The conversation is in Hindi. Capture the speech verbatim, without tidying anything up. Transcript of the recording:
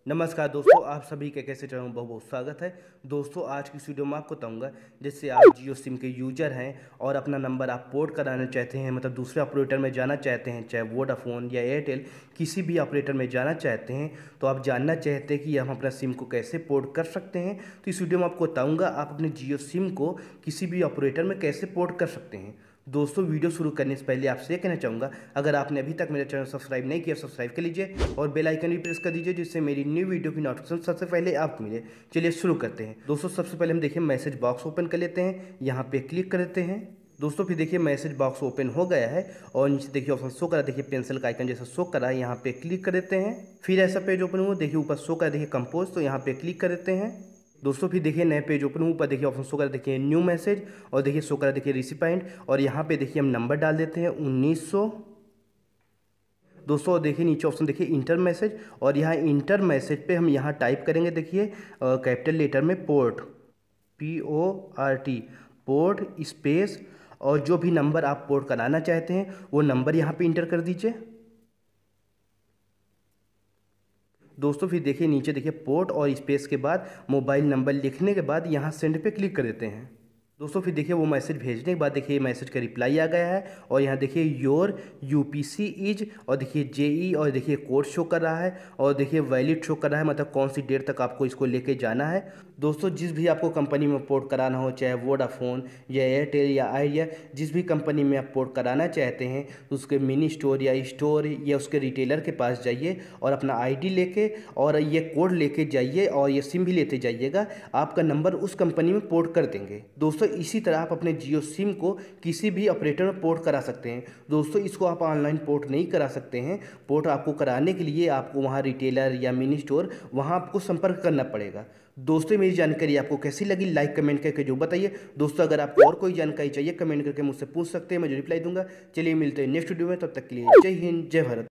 नमस्कार दोस्तों, आप सभी के कैसे चैनल में बहुत बहुत स्वागत है। दोस्तों आज की इस वीडियो में आपको बताऊंगा, जैसे आप जियो सिम के यूजर हैं और अपना नंबर आप पोर्ट कराना चाहते हैं, मतलब दूसरे ऑपरेटर में जाना चाहते हैं, चाहे वोडाफोन या एयरटेल किसी भी ऑपरेटर में जाना चाहते हैं, तो आप जानना चाहते हैं कि हम अपना सिम को कैसे पोर्ट कर सकते हैं। तो इस वीडियो में आपको बताऊँगा आप अपने जियो सिम को किसी भी ऑपरेटर में कैसे पोर्ट कर सकते हैं। दोस्तों वीडियो शुरू करने से पहले आपसे ये कहना चाहूँगा, अगर आपने अभी तक मेरा चैनल सब्सक्राइब नहीं किया सब्सक्राइब कर लीजिए और बेल आइकन भी प्रेस कर दीजिए, जिससे मेरी न्यू वीडियो की नोटिफिकेशन सबसे पहले आपको मिले। चलिए शुरू करते हैं। दोस्तों सबसे पहले हम देखिए मैसेज बॉक्स ओपन कर लेते हैं, यहाँ पे क्लिक कर लेते हैं। दोस्तों फिर देखिए मैसेज बॉक्स ओपन हो गया है और नीचे देखिए ऑप्शन शो करा, देखिए पेंसिल का आइकन जैसा शो करा है, यहाँ पे क्लिक कर देते हैं। फिर ऐसा पेज ओपन हुआ, देखिए ऊपर शो करा देखिए कंपोज, तो यहाँ पे क्लिक कर देते हैं। दोस्तों फिर देखिए नए पेज ओपन ऊपर देखिए ऑप्शन शो करा देखिए न्यू मैसेज और देखिए शो करा देखिए रिसिपेंट, और यहाँ पे देखिए हम नंबर डाल देते हैं उन्नीस सौ। दोस्तों देखिए नीचे ऑप्शन देखिए इंटर मैसेज, और यहाँ इंटर मैसेज पे हम यहाँ टाइप करेंगे देखिए कैपिटल लेटर में port, P O R T, port space, और जो भी नंबर आप पोर्ट कराना चाहते हैं वो नंबर यहाँ पे इंटर कर दीजिए। दोस्तों फिर देखिए नीचे देखिए पोर्ट और स्पेस के बाद मोबाइल नंबर लिखने के बाद यहाँ सेंड पे क्लिक कर देते हैं। दोस्तों फिर देखिए वो मैसेज भेजने के बाद देखिए मैसेज का रिप्लाई आ गया है, और यहाँ देखिए योर यूपीसी इज, और देखिए जेई, और देखिए कोड शो कर रहा है, और देखिए वैलिड शो कर रहा है, मतलब कौन सी डेट तक आपको इसको लेके जाना है। दोस्तों जिस भी आपको कंपनी में पोर्ट कराना हो, चाहे वोडाफोन या एयरटेल या आइडिया, जिस भी कंपनी में आप पोर्ट कराना चाहते हैं, तो उसके मिनी स्टोर या स्टोर या उसके रिटेलर के पास जाइए और अपना आईडी लेके और ये कोड लेके जाइए और ये सिम भी लेते जाइएगा, आपका नंबर उस कंपनी में पोर्ट कर देंगे। दोस्तों इसी तरह आप अपने जियो सिम को किसी भी ऑपरेटर में पोर्ट करा सकते हैं। दोस्तों इसको आप ऑनलाइन पोर्ट नहीं करा सकते हैं, पोर्ट आपको कराने के लिए आपको वहाँ रिटेलर या मिनी स्टोर वहाँ आपको संपर्क करना पड़ेगा। दोस्तों मेरी जानकारी आपको कैसी लगी लाइक कमेंट करके जो बताइए। दोस्तों अगर आपको और कोई जानकारी चाहिए कमेंट करके मुझसे पूछ सकते हैं, मैं जो रिप्लाई दूंगा। चलिए मिलते हैं नेक्स्ट वीडियो में, तब तक के लिए जय हिंद जय भारत।